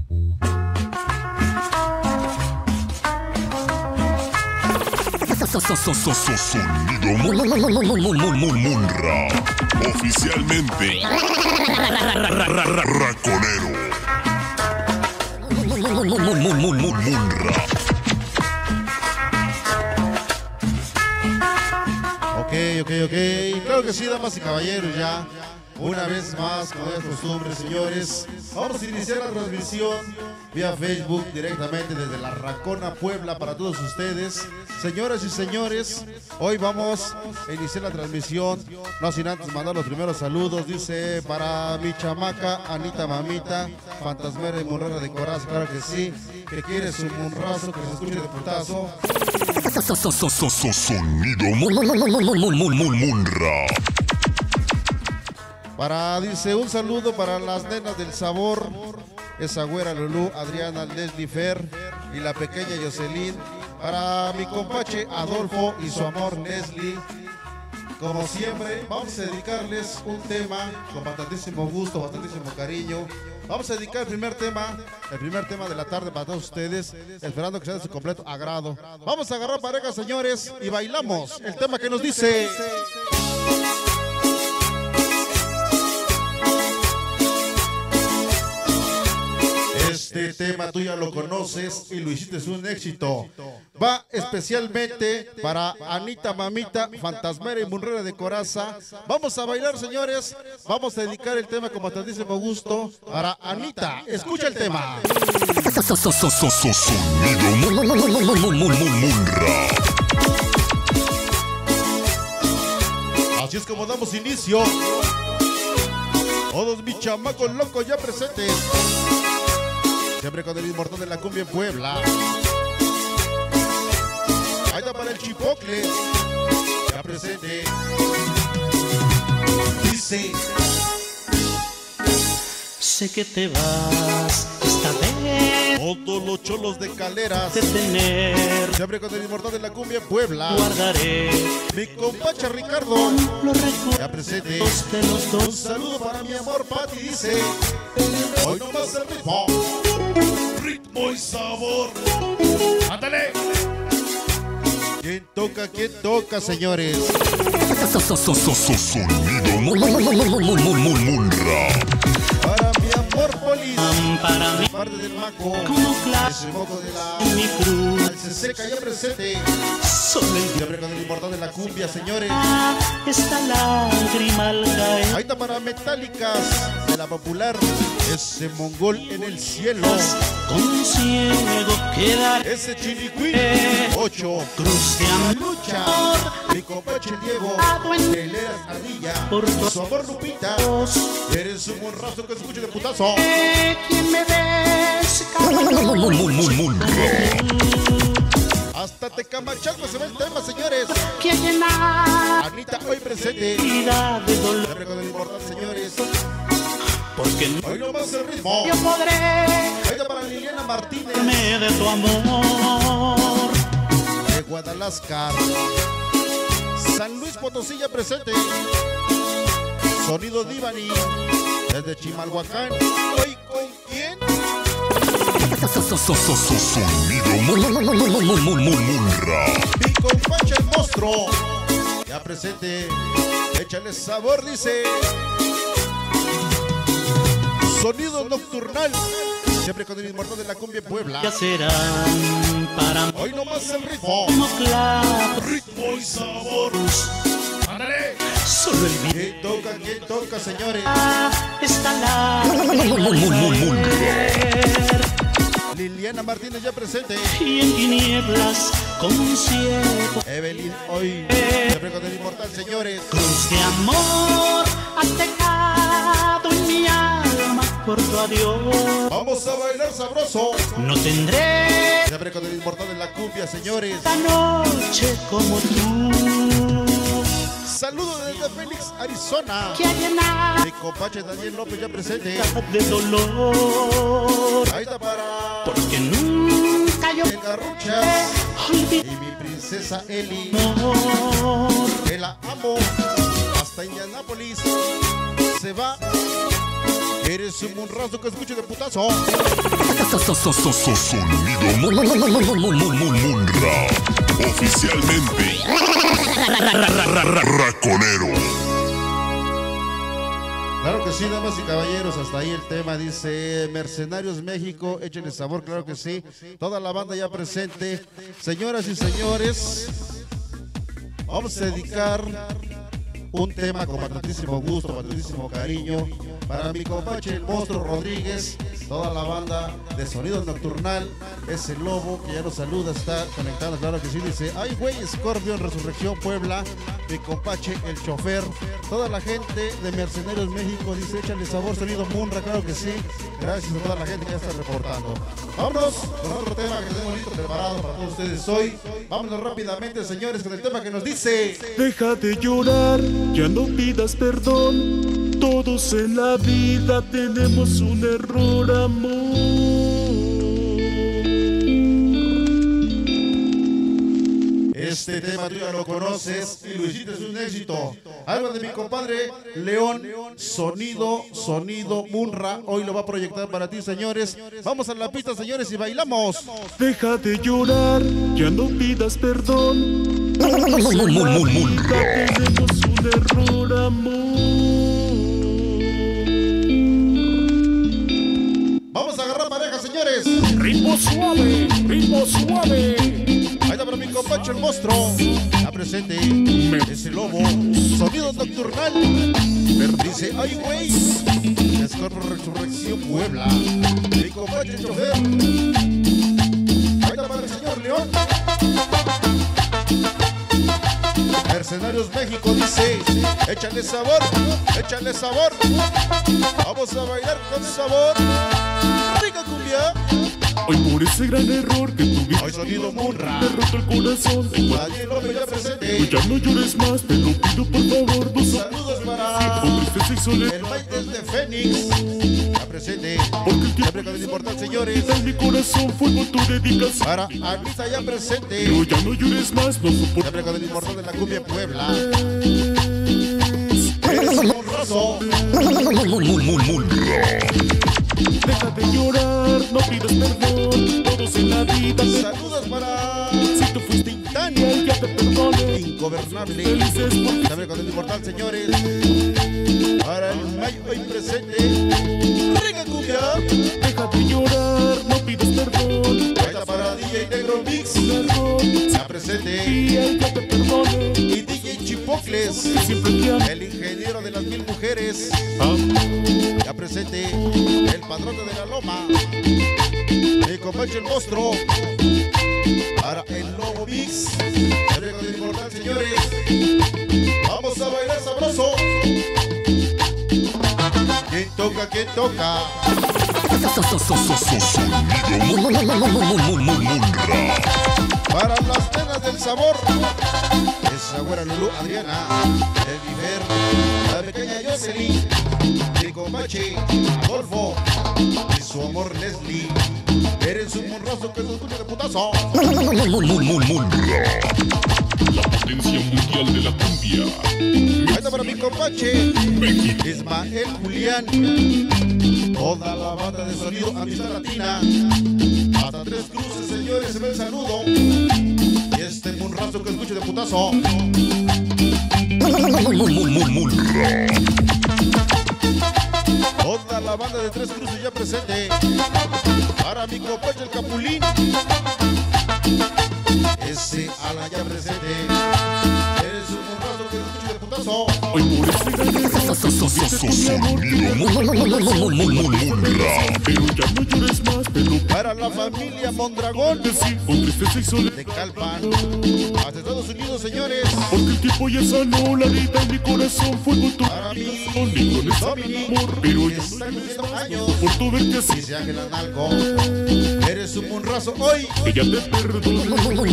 Sonido Munra. Oficialmente Raconero. Munra. Ok. Claro que sí, damas y caballeros, ya. Una vez más, como es costumbre, señores, vamos a iniciar la transmisión vía Facebook directamente desde la Racona, Puebla, para todos ustedes. Señoras y señores, hoy vamos a iniciar la transmisión, no sin antes mandar los primeros saludos. Dice, para mi chamaca, Anita Mamita, fantasmera y munrera de corazón, claro que sí, que quiere su munrazo, que se escuche de putazo. Sonido Munra. Dice, un saludo para las nenas del sabor, esa güera Lulú, Adriana, Leslie, Fer y la pequeña Jocelyn. Para mi compache Adolfo y su amor Leslie. Como siempre, vamos a dedicarles un tema con bastantísimo gusto, bastantísimo cariño. Vamos a dedicar el primer tema de la tarde para todos ustedes, esperando que sea de su completo agrado. Vamos a agarrar parejas, señores, y bailamos el tema que nos dice... Este tema tú ya lo conoces y lo hiciste un éxito. Va especialmente para Anita Mamita, fantasmera y munrera de coraza. Vamos a bailar, señores. Vamos a dedicar el tema con bastantísimo gusto para Anita. Escucha el tema. Sonido Munra. Así es como damos inicio. Todos mis chamacos locos ya presentes. Siempre con el inmortal de la cumbia en Puebla. Ahí está para el chipocle. Ya presente. Dice. Sé que te vas esta vez. Todos los cholos de Caleras. De tener. Siempre con el inmortal de la cumbia en Puebla. Guardaré. Mi compacha Ricardo. Los recuerdos ya presente. de los dos. Un saludo para mi amor Pati. Dice. Hoy no más el ritmo. Ritmo y sabor. ¡Ándale! ¿Quién toca, señores? Sonido Munra. Para mi amor Polis. Para mí. Parte del maco. Como claro. Ese moco de Mi cruz. al se seca ya presente. Solo el Siempre con el importante de la cumbia, señores. esta lágrima al caer. Ahí está para Metálicas de la popular. Ese mongol en el cielo. Con ciego quedar. Ese chinicuí. 8. Cruz de amor. Lucha. Mi compache Diego. Él era Ardilla. Por Su amor Lupita. Eres un monrazo que se escuche de putazo. ¿Quién me ves? Hasta Tecamachalco se ve el tema, señores. Que llenar. Anita hoy presente. Vida de dolor. Siempre con el importante, señores. Porque no Hoy no más el ritmo. yo podré. Ahí está para Liliana Martínez De tu amor. de Guadalajara. San Luis Potosí ya presente. Sonido Divani desde Chimalhuacán. ¿Hoy con quién? Sonido Munra. Mi compacha el monstruo ya presente. Échale sabor, dice. Sonido nocturnal. Siempre con el inmortal de la cumbia en Puebla. Ya serán para Hoy no más el ritmo. como claro. Ritmo y sabor. ¡Ándale! Solo el bien. ¿Quién toca, señores? Esta lágrima. Liliana Martínez ya presente. Y en tinieblas con ciego. Evelyn hoy. Siempre con el inmortal, señores. Cruz de amor has dejado en mi alma por tu adiós. Vamos a bailar sabroso. No tendré Siempre con el inmortal de la cumbia, señores. esta noche como tú. Saludos desde Phoenix, Arizona. Que llenar Mi compache Daniel López ya presente. de dolor. Ahí está para Porque nunca yo el Garruchas olvidé y mi princesa Eli. amor. Que la amo. Hasta Indianápolis se va. Eres un monrazo que escuche de putazo. Sonido Munra. Oficialmente Raconero. Claro que sí, damas y caballeros, hasta ahí el tema. Dice Mercenarios México, échenle sabor, claro que sí. Toda la banda ya presente. Señoras y señores, vamos a dedicar un tema con patentísimo gusto, patentísimo cariño para mi compadre el Monstruo Rodríguez, toda la banda de Sonido Nocturnal, ese lobo que ya nos saluda, está conectado, claro que sí, dice, ay güey, Scorpion, Resurrección Puebla, mi compadre el chofer, toda la gente de Mercenarios México, dice, échale sabor, Sonido Munra, claro que sí, gracias a toda la gente que ya está reportando. Vámonos con otro tema que tenemos listo preparado para todos ustedes hoy. Vámonos rápidamente, señores, con el tema que nos dice: deja de llorar, ya no pidas perdón. Todos en la vida tenemos un error, amor. Este tema tú ya lo conoces y lo hiciste, es un éxito. Algo de mi compadre León, Sonido Munra. Hoy lo va a proyectar para ti, señores. Vamos a la pista, señores, y bailamos. Deja de llorar, ya no pidas perdón. Todos en la vida tenemos un error, amor. Vamos a agarrar pareja, señores. Ritmo suave, ritmo suave. Ahí está para mi compadre el monstruo. Ya presente ese lobo. Sonido Nocturnal. Dice, ay güey, Scorpion Resurrección Puebla. Mi compadre el chofer. Ahí está para el señor León. Mercenarios México dice, échale sabor, échale sabor. Vamos a bailar con sabor. Rica cumbia. Hoy por ese gran error que tuviste, Hoy Sonido Munra. te roto el corazón. Nadie lo ya presente. Ya no llores más, te lo pido por favor. No Saludos para con tristeza y soledad. el Mike desde Fénix. Ya presente. Porque el Siempre con el importante, señores. en mi corazón fue con tu dedicación. Para Anita ya presente. Pero ya no llores más, no soporto. Siempre con el importante de la cumbia Puebla. Eres un monrazo. Deja de llorar, no pidas perdón. Todos en la vida te... Saludos para Si tú fuiste Tintania. ya te perdone. Ingobernable. Felices porque Siempre con el inmortal, señores. Para el Mike hoy presente. Rica cumbia. deja de llorar, no pidas perdón. Ahí está para DJ Negro Mix. Perdón, Ya presente. y él ya te perdone. Y DJ Chipocles. Siempre te amo. El ingeniero de las 1000 mujeres. Ya presente. El padrote de la loma. Mi compadre el monstruo. Para el Lobo Mix. Siempre con el inmortal, señores. Vamos a bailar sabroso. ¿Quién toca? ¿Quién toca? Para las nenas del sabor. Esa güera Lulu Adriana. El Viver. La pequeña Jocelyn. Mi compadre Adolfo. Y su amor Leslie. Eres un monrazo que se escucha de putazo. La potencia mundial de la cumbia. Ahí está para mi compadre Ismael Julián. Toda la banda de Sonido Amistad Latina. Hasta Tres Cruces, señores, se ve el saludo. Y este monrazo que escucha de putazo. Toda la banda de Tres Cruces ya presente. Para mi compadre el Capulín. Ese ala ya presente. Eres un monrazo que escucha de putazo. Hoy por ese gran error pero ya no llores más, te lo Para la familia Mondragón decir con tristeza y soledad. de Calpan. Hasta Estados Unidos, señores. Porque el tiempo ya sanó la herida en mi corazón. Fue con tu Para mí, corazón y con ese Dominic, amor. Pero que ya está no llores cumpliendo más, años. no soporto verte así. Dice Ángel Analco. Eres un monrazo hoy. Que ya te perdono.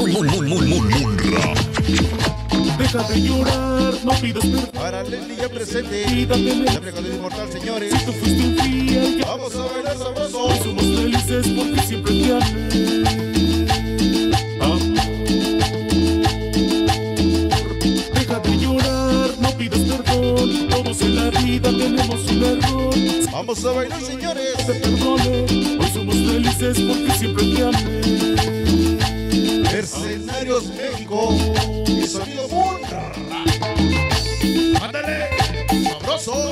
Deja de llorar, no pidas perdón. Para Leslie ya presente. Pídate Siempre con el inmortal, señores. si tú fuiste infiel. Ya Vamos a bailar sabroso. hoy somos felices porque siempre te amé. Deja de llorar, no pidas perdón. Todos en la vida tenemos un error. Vamos a bailar, señores. Te perdone, hoy somos felices porque siempre te amé. Mercenarios México y Sonido Munra. ¡Ándale! ¡Sabroso!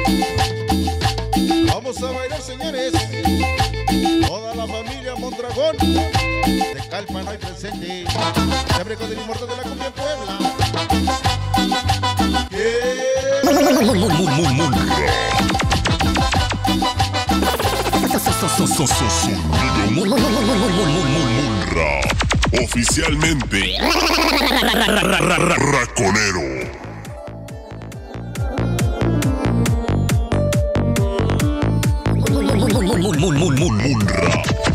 Vamos a bailar, señores. Toda la familia Mondragón de Calpan hoy presente. Se abre con el inmortal de la cumbia en Puebla. Munra. Oficialmente Raconero. Munra.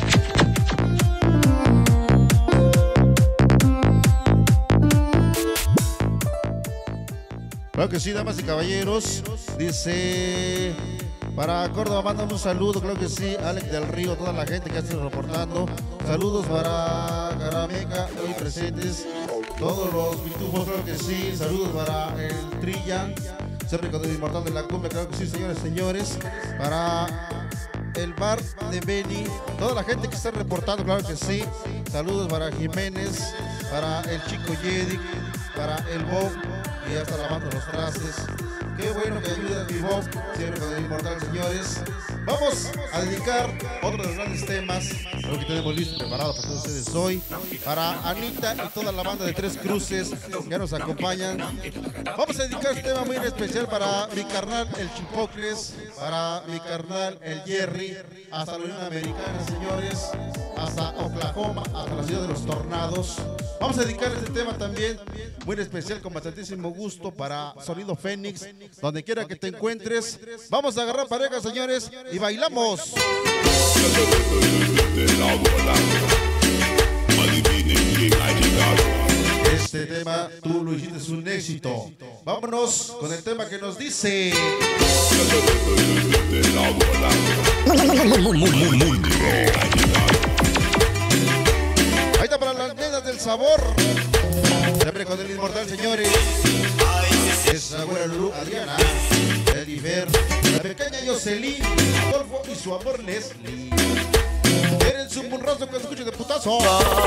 Claro que sí, damas y caballeros. Dice, para Córdoba, mandan un saludo, claro que sí, Alex del Río, toda la gente que está reportando. Saludos para Carameca, hoy presentes. Todos los pitufos, claro que sí. Saludos para el Trilla, siempre con el inmortal de la cumbia, claro que sí, señores, señores. Para el bar de Beni, toda la gente que está reportando, claro que sí. Saludos para Jiménez, para el Chico Yedic, para el Bob, que ya está lavando los trastes. Qué bueno que ayuda a mi Bob, siempre con el inmortal, señores. Vamos a dedicar otro de los grandes temas, lo que tenemos listo preparado para todos ustedes hoy. Para Anita y toda la banda de Tres Cruces que nos acompañan. Vamos a dedicar este tema muy especial para mi carnal el Chipocles, para mi carnal el Jerry, hasta la Unión Americana, señores, hasta Oklahoma, hasta la ciudad de los tornados. Vamos a dedicar este tema también muy especial, con bastantísimo gusto, para Sonido Fénix, donde quiera que te encuentres. Vamos a agarrar pareja, señores, y bailamos. Este tema tú lo hiciste un éxito. Vámonos con el tema que nos dice. Ahí está para las nenas del sabor. Siempre con el inmortal, señores. Es la güera Lulu Adriana, Elifer, la pequeña Jocelyn, Adolfo y su amor Leslie. Eres un monrazo que escuche de putazo.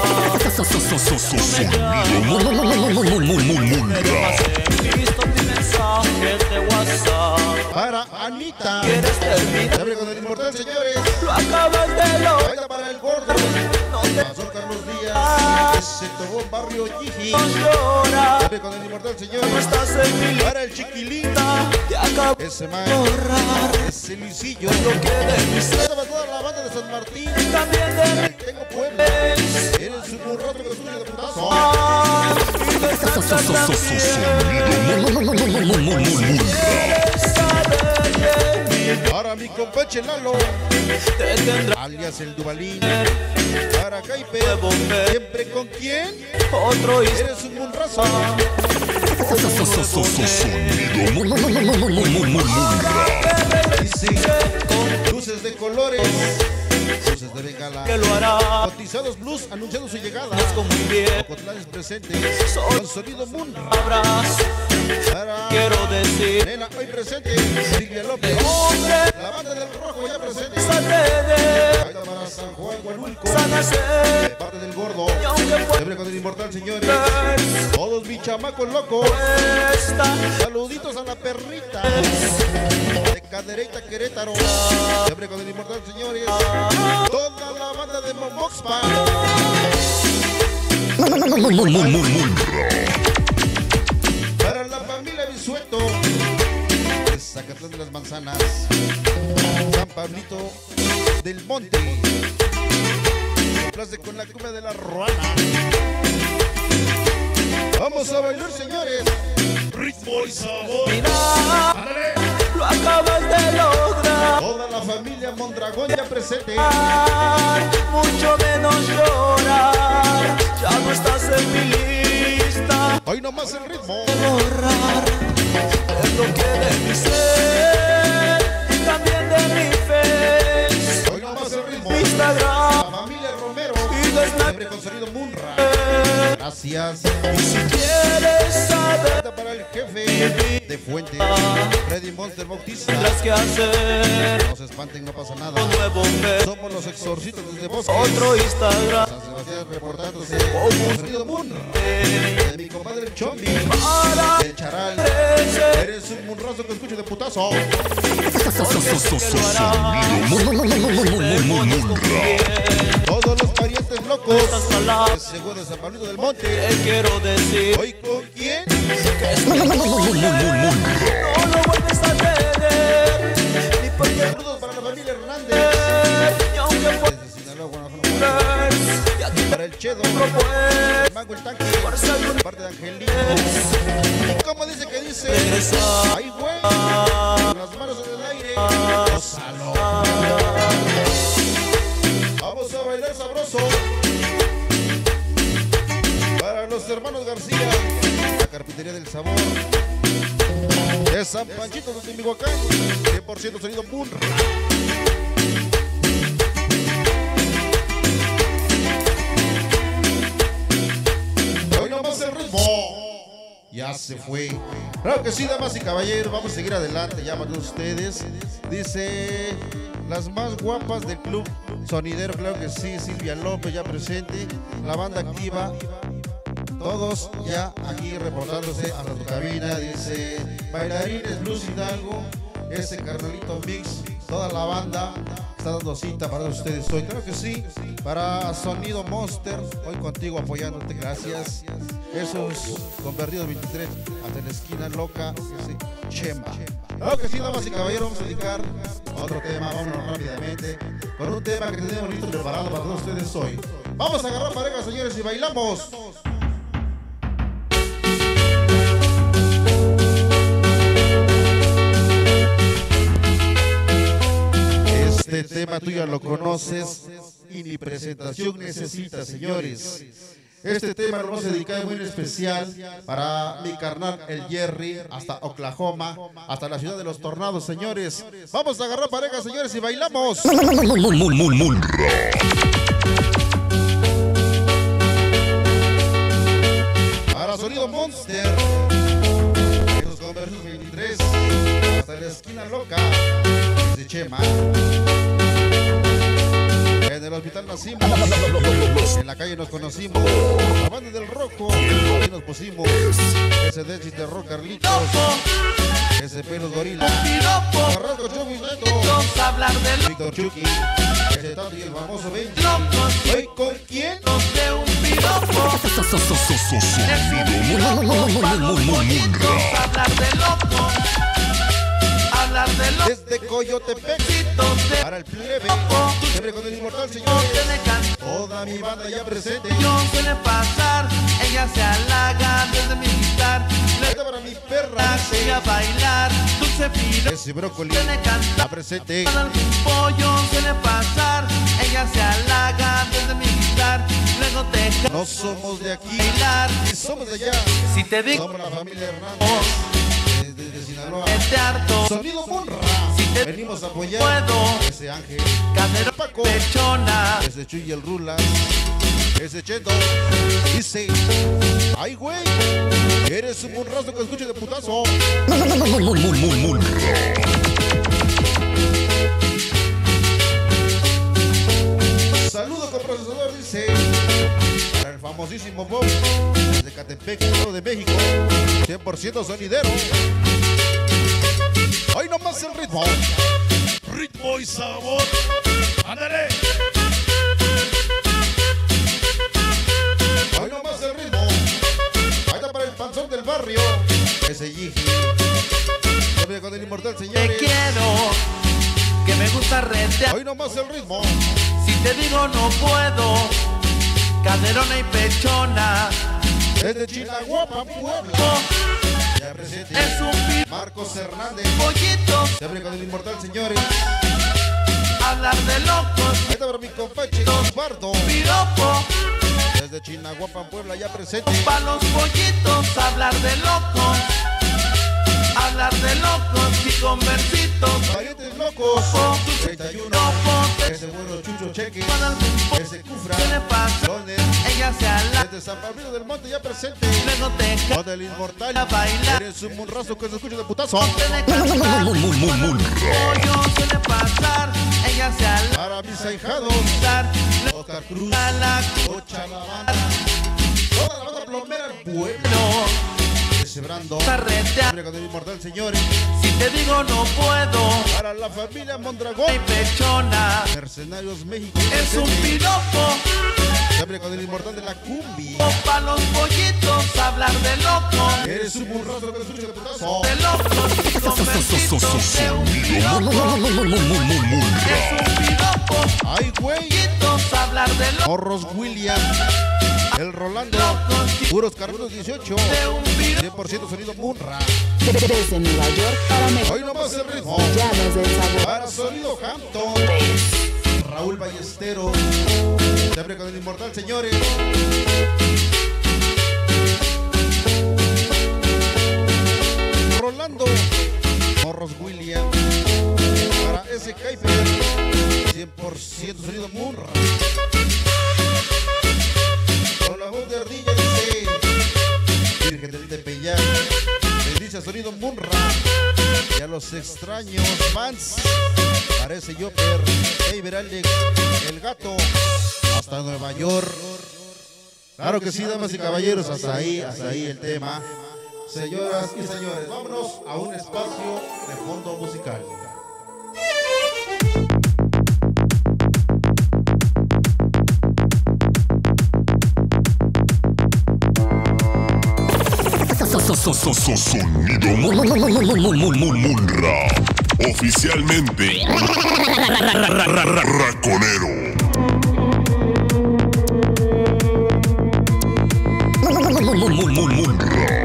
Para Anita, siempre con el inmortal, señores. Baila para el gordo. Pasó Carlos Díaz, ese tobó Barrio Gigi. Siempre con el inmortal, señores. Para el Chiquilín, ese man, ese Luisillo. Para toda la banda de San Martín. Tengo Puebla. Eres un burrato que escucha de putazo. Para mi compadre Lalo, alias el Dubalín. Para Caipe, siempre con quién. Eres un monrazo. Dice, luces de colores, luces de bengala, cotizados blues anunciando su llegada. Ocotlanes presentes con Sonido Munra. Para Nena hoy presente, Silvia López, la banda del Rojo ya presente. Para San Juan Guanulco, de parte del Gordo, siempre con el inmortal, señores. Todos mis chamacos locos. Saluditos a la perrita de Cadereyta, Querétaro, siempre con el inmortal, señores. Toda la banda de Momoxpa. Para la familia Bisueto, de Zacatlán de las Manzanas, San Pablito del Monte. Complace con la cumbia de la Ruana. Vamos a bailar, señores. Ritmo y sabor. ¡Ándale! Lo acabas de lograr. Toda la familia Mondragón ya presente. Mucho menos llorar. Ya no estás en mi lista. Hoy nomás el ritmo. Borrar el bloque de mi ser y también de mi face. Hoy nomás el ritmo. Instagram. La familia Romero, siempre con Sonido Munra. Gracias. Y si quieres saber Para el jefe de Fuente, Freddy Monster Bautista. Tendrás que hacer No se espanten, no pasa nada. un nuevo mes, Somos los exorcistas desde Bosques. otro Instagram. San Sebastián reportándose con sonido Munra. De mi compadre el Chombi, el Charal. Eres un munrazo que escucho de putazo. Todos los parientes locos. Estas palabras Seguro de San Pablito del Monte. te quiero decir ¿Hoy con quién? no lo vuelves a tener, ni porque Saludos para la familia Hernández. y aunque Desde Sinaloa, Guanajuato. fueres, ya te Para el Chedo. puedes El Mango el Tanque. fuerza y un Parte de Angelito. ¿Y cómo dice que dice? regresar. ¡Ay, güey! Con las manos en el aire. ¡Gózalo! Vamos a bailar sabroso. Para los hermanos García, la carpintería del sabor. De San Panchito de Michoacán, 100% sonido Munra. Hoy nomás el ritmo. Ya se fue. Claro que sí, damas y caballeros, vamos a seguir adelante. Llaman ustedes. Dice las más guapas del club sonidero, claro que sí. Silvia López ya presente. La banda activa. Todos ya aquí reportándose a la cabina. Dice bailarines Luz Hidalgo, ese carnalito mix, toda la banda está dando cita para ustedes hoy. Creo que sí, para Sonido Monster, hoy contigo apoyándote, gracias. Esos convertidos 23 hasta en la esquina loca, ese Chema. Claro que sí, damas y caballeros, vamos a dedicar a otro tema, vámonos rápidamente, con un tema que tenemos listo preparado para todos ustedes hoy. Vamos a agarrar pareja, señores, y bailamos. Este tema tú ya lo conoces y ni presentación necesita, señores. Este tema lo vamos a dedicar muy en especial para mi carnal el Jerry, hasta Oklahoma, hasta la ciudad de los tornados, señores. Vamos a agarrar pareja, señores, y bailamos. Para Sonido Monster, esos conversos 23, hasta la esquina loca, de Chema. En el hospital nacimos, en la calle nos conocimos, la banda del Roco, ahí nos pusimos, ese déficit de rock Carlitos, ese pelos gorila, Carrasco Chucky Neto, hablar de Víctor Chucky, ese Tati y el famoso Benji. locos, ¿Hoy con quién? de un piropo, hablar de locos, hablar de locos, Desde Coyotepec, de para el plebe, siempre con el inmortal, señores. Toda mi banda ya presente. yo suele pasar, ella se halaga desde mi guitar, Esta para mi perra, voy a bailar, dulce piropo, ese brócoli, suele ya cantar, presente. con algún pollo suele pasar, ella se halaga desde mi guitar, luego te deja No somos de aquí, bailar, ni somos de allá. si te digo Somos la familia Hernández, desde Sinaloa. te harto, Sonido Munra, si te venimos a apoyar puedo, ese Ángel, cadero Paco, pechona, ese Chuy y el Rulas, ese Cheto. Dice, ay güey, eres un munrazo que escuche de putazo. Saludo con procesador, dice, para el famosísimo Bob, desde Catepec, Estado de México, 100% sonidero. Hoy nomás el ritmo. Ritmo y sabor. ¡Ándale! Hoy nomás el ritmo. Ahí está para el panzón del barrio. Ese Gigi. Siempre con el inmortal, te señores. quiero, que me gusta retear, Hoy nomás el ritmo. si te digo no puedo, caderona y pechona, Desde Chinahuapa, Puebla. Ya presente. es un Marcos Hernández. pollito, Siempre con el inmortal, señores. hablar de locos, Ahí está para mi compache Osvaldo. piropo, Desde Chinahuapa, Puebla, ya presente. pa' los pollitos, hablar de locos, hablar de locos y con versitos, Parientes locos. 31. loco, Ese bueno Chucho Cheque. con algún pollo Ese Cufra. se le pasa, Loner. ella se halaga, Desde San Pablo del Monte, ya presente. luego te deja Con el inmortal. A bailar. Eres un monrazo que se escucha de putazo. Pollo suele pasar, ella se al Para mis ahijados, Oscar Cruz, Ocha la banda, toda la banda plomera del pueblo. Celebrando carretear. con el inmortal, señores. Si te digo no puedo, Para la familia Mondragón, mi pechona Mercenarios México. es un piropo. Siempre con el inmortal de la cumbia. Pa' los pollitos hablar de loco. Eres un burrazo que se escucha de putazo. De locos y con besitos de un piropo. Es un piropo. Ay, güey. Pollitos hablar de loco. Morros William. El Rolando. Puros Carlos 18. De un piropo. 100% sonido Munra. Desde Nueva York para México. Hoy nomás el ritmo. Llaves del sabor. Para sonido Hampton. Raúl Ballestero. Siempre con el inmortal, señores. Rolando. Morros William. Para ese Kaifer. 100% sonido Munra. Con la voz de ardilla dice Virgen del Tepeyac. Bendice a sonido Munra. Y a los extraños fans. Parece Joper, David Alex, El Gato, hasta Nueva York. Claro que sí, damas y caballeros, hasta ahí el tema. Señoras y señores, vámonos a un espacio de fondo musical. Sonido Munra. Oficialmente Raconero. Munra.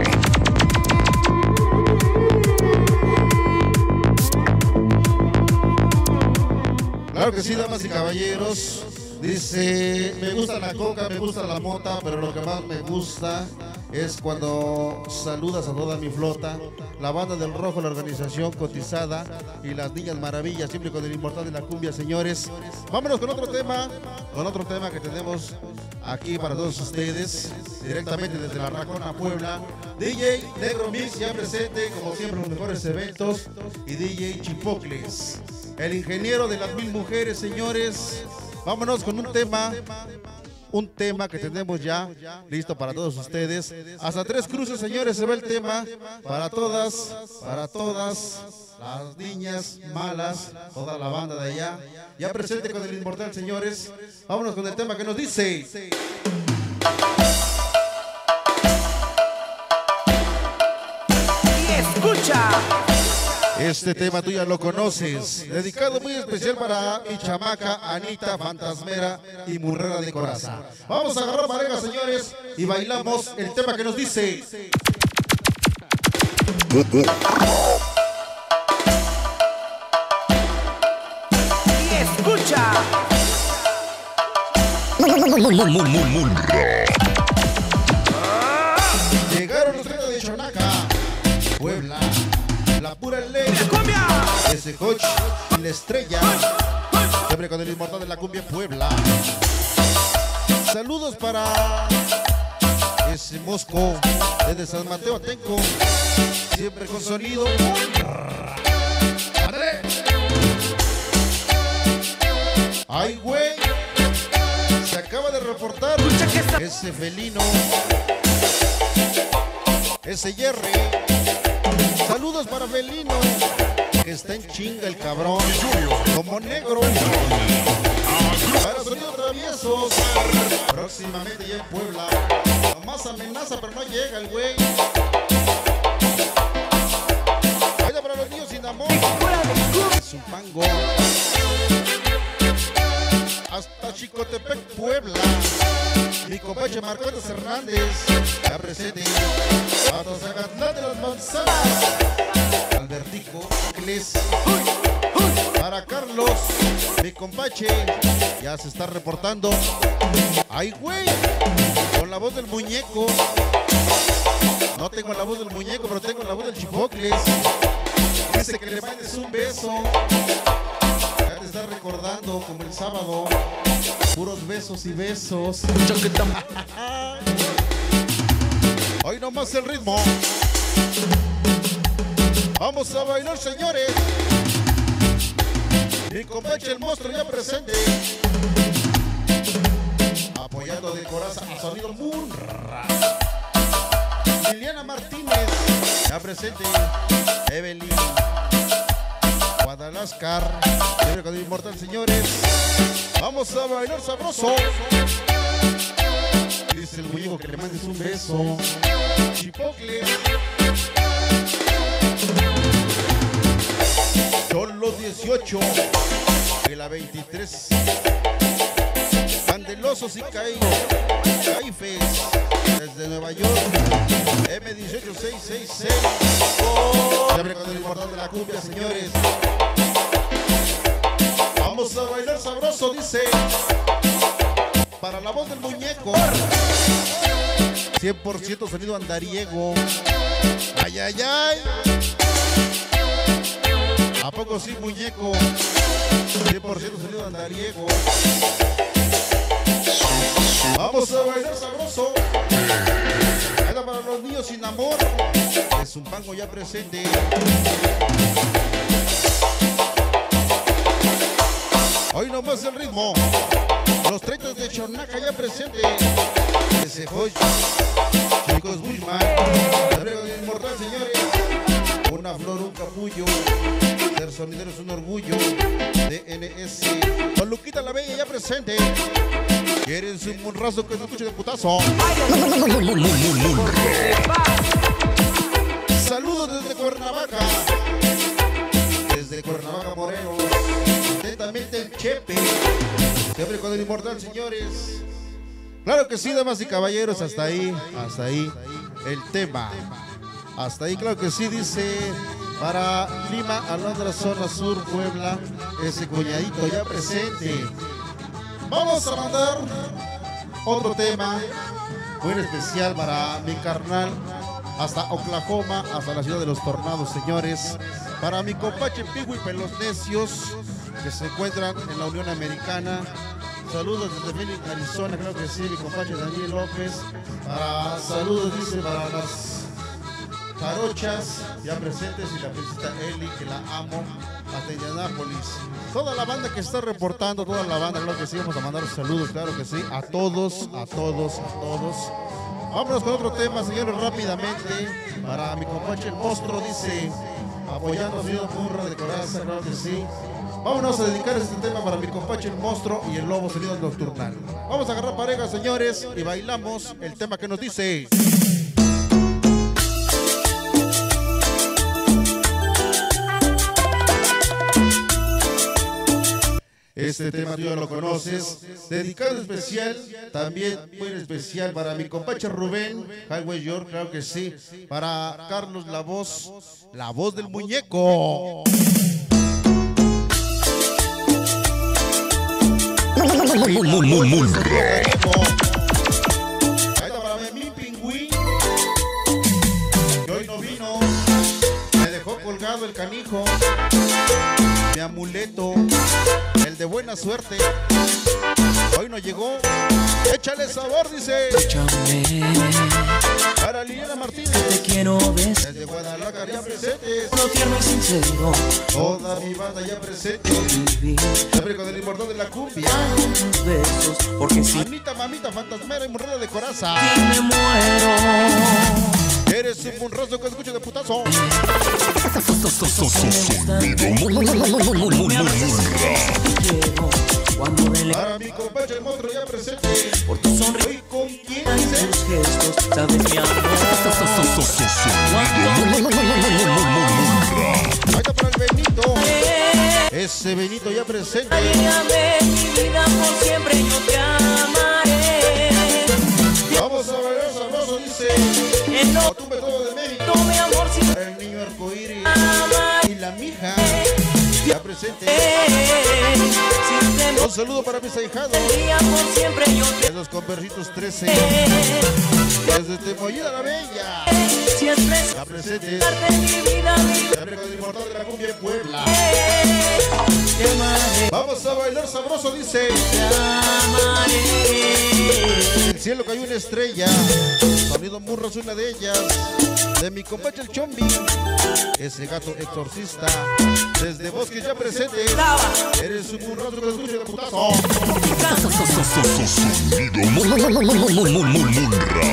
Claro que sí, damas y caballeros. Dice, me gusta la coca, me gusta la mota, pero lo que más me gusta es cuando saludas a toda mi flota, la banda del Rojo, la organización cotizada y las Niñas Maravillas, siempre con el inmortal de la cumbia, señores. Vámonos con otro tema que tenemos aquí para todos ustedes, directamente desde la Racona, Puebla. DJ Negro Mix ya presente, como siempre, en los mejores eventos, y DJ Chipocles, el ingeniero de las 1000 mujeres, señores. Vámonos con un tema que tenemos ya listo para todos ustedes. Hasta 3 cruces, señores, se va el tema para todas las niñas malas, toda la banda de allá. Ya presente con el inmortal, señores. Vámonos con el tema que nos dice. Y escucha. Este tema tú ya lo conoces, dedicado muy especial para mi chamaca Anita Fantasmera y Murrera de Coraza. Vamos a agarrar pareja, señores, y bailamos el tema que nos dice. Y escucha. Llegaron los retos de Chonaca, Puebla, la pura ley, ese coach y la estrella, siempre con el inmortal de la cumbia, Puebla. Saludos para ese Mosco desde San Mateo Atenco, siempre con sonido. ¡Ándale! ¡Ay, güey! Se acaba de reportar ese felino, ese Jerry. Saludos para Felino, que está en chinga el cabrón, como negro. Para sonido traviesos, próximamente ya en Puebla. Nomás amenaza, pero no llega el güey. Vaya para los niños sin amor. Zumpango. Hasta Chicotepec, Puebla. Mi compadre Marcotes Hernández, ya presente. Hasta Zacatlán de las Manzanas, Albertico, Inglés. Para Carlos, mi compadre, ya se está reportando. ¡Ay, güey! Con la voz del muñeco. No tengo la voz del muñeco, pero tengo la voz del Chipocles. Dice que le mandes un beso. Ya te está recordando como el sábado. Puros besos y besos. Hoy nomás el ritmo. Vamos a bailar, señores. Mi compadre el monstruo ya presente. Apoyando de corazón a sonido Munra. Liliana Martínez ya presente. Evelyn Guadaláscar. Siempre con el inmortal, señores. Vamos a bailar sabroso. Dice el muñeco que le mandes un beso. Chipocle. Son los 18 de la 23. Candelosos y Caifes desde Nueva York. M18666. Siempre con el inmortal de la cumbia, señores. Vamos a bailar sabroso, dice. Para la voz del muñeco. 100% sonido andariego. Ay, ay, ay. ¿A poco sí, muñeco? 100% sonido andariego. Vamos a bailar sabroso. Era para los niños sin amor. Es un pango ya presente. Hoy nomás el ritmo. Los 30 de Chonaca ya presente. Ese Joy. Chicos Bushman. El inmortal, señores. Una flor, un capullo. Ser sonidero es un orgullo. DNS. Con Luquita la Bella ya presente. ¿Quieres un monrazo que se escuche de putazo? Saludos desde Cuernavaca. Desde Cuernavaca, Moreno. Atentamente el Chepe. Siempre con el inmortal, señores. Claro que sí, damas y caballeros. Hasta ahí el tema. Hasta ahí, claro que sí, dice. Para Lima, Alondra, zona sur, Puebla. Ese cuñadito ya presente. Vamos a mandar otro tema muy especial para mi carnal. Hasta Oklahoma, hasta la ciudad de los tornados, señores. Para mi compadre Pigu y Pelos Necios, que se encuentran en la Unión Americana. Saludos desde Phoenix, Arizona, creo que sí, mi compadre Daniel López. Saludos, dice, para las jarochas ya presentes y la princesa Eli, que la amo, hasta Indianápolis. Toda la banda que está reportando, toda la banda, claro que sí, vamos a mandar saludos, claro que sí, a todos. Vámonos con otro tema, señores, rápidamente. Para mi compadre el monstruo, dice, apoyando a Sonido Munra de coraza, claro que sí. Vámonos a dedicar este tema para mi compadre el monstruo y el lobo sonido nocturnal. Vamos a agarrar pareja, señores, y bailamos el tema que nos dice. Este tema tú ya lo conoces. Dedicado especial, también muy especial para mi compadre Rubén, Highway York, claro que sí. Para Carlos la voz del muñeco. Ahí está para mi pingüín. Que hoy no vino. Me dejó colgado el canijo. Mi amuleto. El de buena suerte. Hoy no llegó. Échale sabor, dice. Escúchame. Para Liliana Martínez. Te quiero besar. Desde Guadalajara ya presentes. Lo tierno y sincero. Toda mi banda ya presente. Vivir Siempre con el inmortal de la cumbia. tus besos. Porque si Anita, mamita, fantasmera y morrera de coraza. me muero. Eres un monroso que escucha de putazo. Para mi compadre el monstruo ya presente. Por tu sonrisa Hoy con quién y dice. tus gestos, sabes mi amor. Ahí está para el Benito. Ese Benito ya presente. Ayúdame, mi vida, por siempre yo te amaré. Vamos a bailar sabroso, dice. En No lo tumbe todo de mérito. todo mi amor sin Para el niño arcoíris amar. y la mija ya presente. Si te Un saludo para mis ahijados. moría por siempre yo te De los Conversitos 13. amaré. Desde Temollida la Bella. Si es Ya presente. prestarte mi vida, mi Siempre con el inmortal de la cumbia en Puebla. te amaré, Vamos a bailar sabroso, dice. te amaré. El cielo cayó una estrella. Sonido Munra es una de ellas. De mi compadre el Chombi. Ese gato exorcista. Desde Bosques ya presente. Eres un burrazo que lo escucho de putazo. Sonido Munra.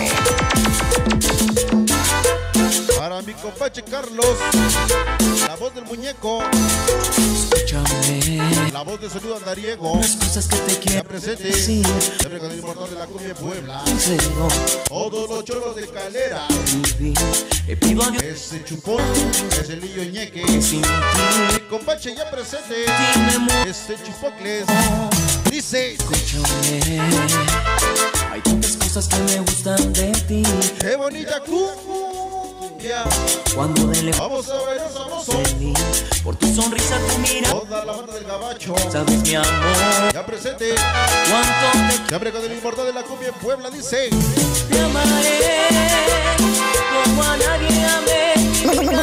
Para mi compadre Carlos. La voz del muñeco. Escúchame. La voz de sonido andariego. Las cosas que te Ya quiero presente. decir. Siempre con el inmortal de la cumbia de Puebla. En serio, Todos los choros de Calera. baby, le pido a Dios Ese chupón. Ese niño ñeque. que sin ti Mi compadre ya presente. me muero. Este chupocles. Dice. Escúchame. Hay tantas cosas que me gustan de ti. Qué bonita cumbia. Cuando de lejos Vamos a bailar sabroso. vení, por tu sonrisa, tu mira, Toda la banda del gabacho. sabes mi amor, Ya presente. cuánto Siempre con el inmortal de la cumbia en Puebla. Dice. te amaré, como a nadie amé. Te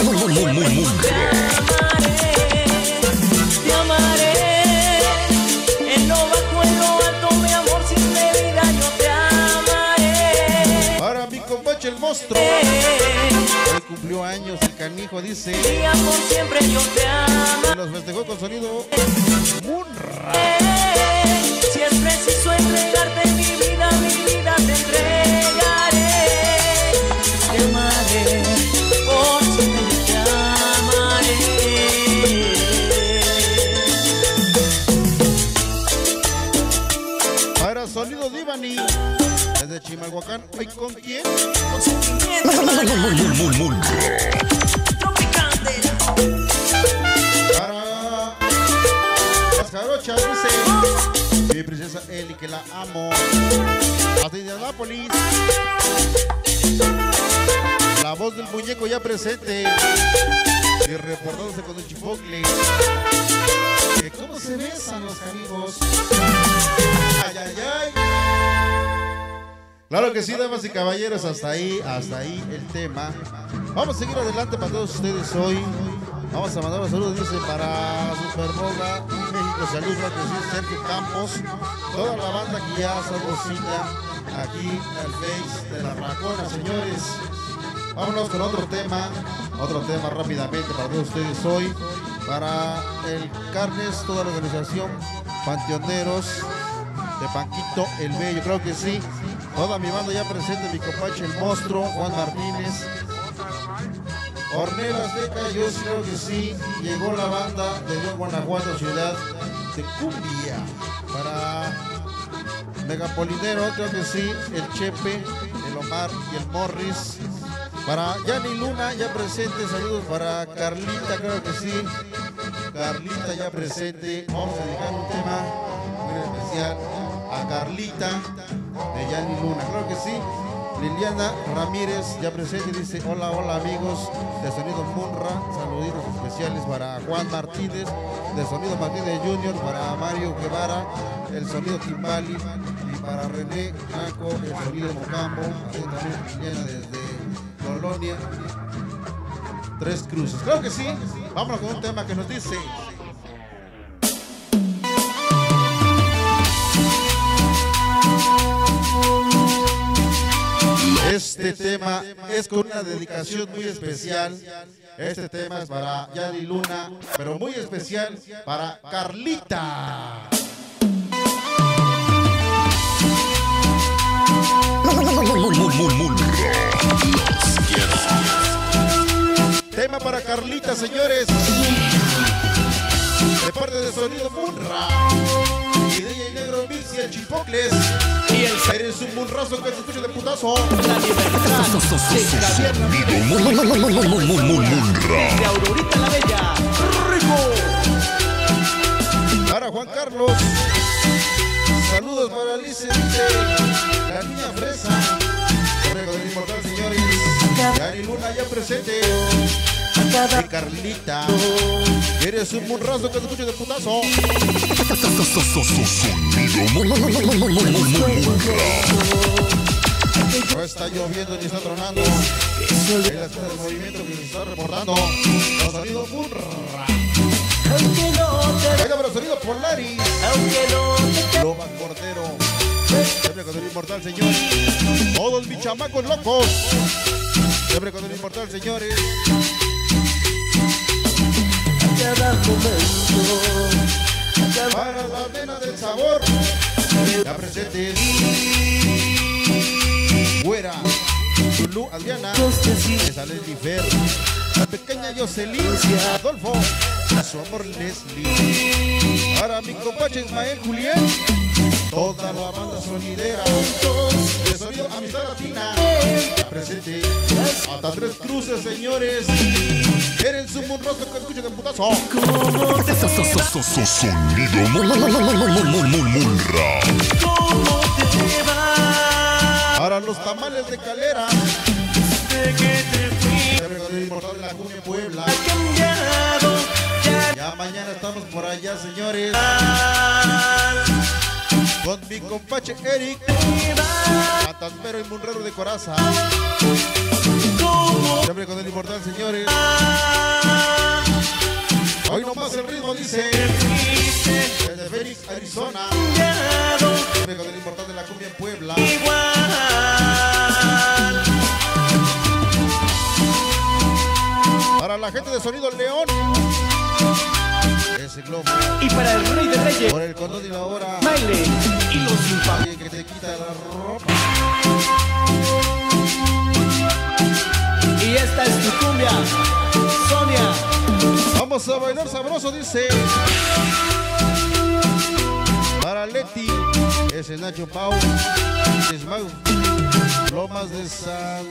amaré, en lo bajo, en lo alto, mi amor, sin medida yo te amaré. Para mi compadre el monstruo. Hoy cumplió años el canijo. Dice. Día por siempre yo te amaré. Se los festejó con sonido Munra. Si es preciso entregarte mi vida te entregaré. Te amaré, por siempre yo te amaré. Para sonido Divani. Desde Chimalhuacán. ¿Hoy con quién? Con sentimiento tropicante. Para las jarochas. Dice. Mi princesa Eli, que la amo. Hasta Indianápolis. La voz del muñeco ya presente. Y reportándose con el chipocle. Que cómo se besan los amigos. Ay, ay, ay. Claro que sí, damas y caballeros, hasta ahí el tema. Vamos a seguir adelante para todos ustedes hoy. Vamos a mandar un saludo, dice, para Superboga, México Salud, que sí, Sergio Campos, toda la banda que ya salvocita aquí al Face de la Racona, señores. Vámonos con otro tema rápidamente para todos ustedes hoy. Para el Carnes, toda la organización, Panteoneros de Panquito el Bello, creo que sí. Toda mi banda ya presente, mi compadre el monstruo, Juan Martínez. Hornelas de Cayos, creo que sí. Llegó la banda de León, Guanajuato, ciudad de cumbia. Para Megapolinero, creo que sí. El Chepe, el Omar y el Morris. Para Yanni Luna, ya presente. Saludos para Carlita, creo que sí. Carlita ya presente. Vamos a dedicar un tema muy especial a Carlita de Yanni Luna, creo que sí. Liliana Ramírez ya presente, dice hola, hola amigos de Sonido Munra, saluditos especiales para Juan Martínez de Sonido Martínez Junior, para Mario Guevara, el Sonido Timbali, y para René Naco, el Sonido Mocambo, así también Liliana desde Colonia Tres Cruces, creo que sí. Vámonos con un tema que nos dice. Este tema es con una dedicación muy especial. Este tema es para Yanni Luna, pero muy especial para Carlita. Tema para Carlita, señores. De parte de Sonido Munra. Y DJ Negro Mix y el Chipocles. Y el eres un munrazo que se escucha de putazo. La libertad de Aurorita la Bella. ¡Rico! Para Juan Carlos. Saludos para Alice, la niña fresa. Correo del inmortal, señores. Yanni Luna ya presente. Y Carlita. Eres un munrazo que se escucha de putazo. No está lloviendo ni está tronando. Es el movimiento que se está reportando. Los sonidos Munra. Aunque no te Baila para el sonido Polaris. aunque no te Loba Cordero. Siempre con el inmortal, señores. Todos mis chamacos locos. Siempre con el inmortal, señores. Cada momento, Para la nena del sabor. Ya presentes. Güera. Lulú, Adriana. Esa Leslie Fer. La pequeña Jocelyn. Adolfo. Su amor Leslie. Para mi compadre Ismael Julián. Toda la banda sonidera. De sonido Amistad Latina. Ya presente. Hasta Tres Cruces, señores. Eres un monstruoso que escucha el putazo. Sonido Munra. Para los tamales de Calera. Siempre con el inmortal de la cumbia Puebla. Ya mañana estamos por allá, señores. Con mi compache Eric. Fantasmero y Munrero de Coraza. Siempre con el inmortal, señores. Hoy nomás el ritmo dice. Desde Phoenix, Arizona. Siempre con el inmortal de la cumbia en Puebla. Para la gente de Sonido León. Ese globo. Y para el Rey de Reyes, Por el condón y la hora. Maile y los Zumba. Alguien que te quita la ropa. Y esta es tu cumbia, Sonia. Vamos a bailar sabroso, dice. Para Leti. Ese Nacho Pau. Es Mau. Lomas de San.